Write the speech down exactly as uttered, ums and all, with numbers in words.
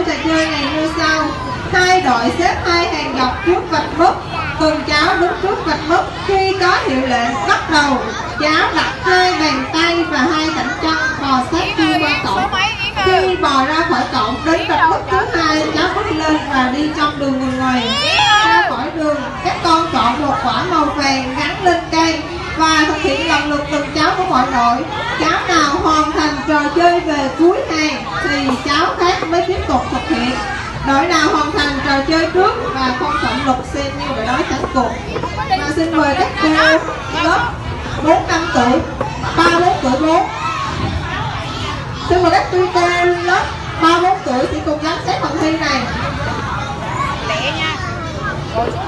trò chơi này như sau. Hai đội xếp hai hàng dọc trước vạch mốc, từng cháu đứng trước vạch mốc. Khi có hiệu lệnh bắt đầu, cháu đặt hai bàn tay và hai cẳng chân bò sát chui qua cổng. Khi bò ra khỏi cổng đến vạch mốc thứ hai, cháu bước lên và đi trong đường người ngoài. Ra khỏi đường, các con chọn một quả màu vàng gắn lên cây và thực hiện lần lượt từng cháu của mọi đội. Cháu nào hoàn thành trò chơi về cuối hàng thì cháu khác mới tiếp tục thực hiện. Đội nào hoàn thành trò chơi trước và không chọn luật xem như đội đó thắng cuộc. Và xin mời các cô lớp bốn năm tuổi, ba bốn tuổi bốn. Xin mời các tuy cô lớp ba bốn tuổi sẽ cùng giám sát phần thi này. Lẹ nha. Rồi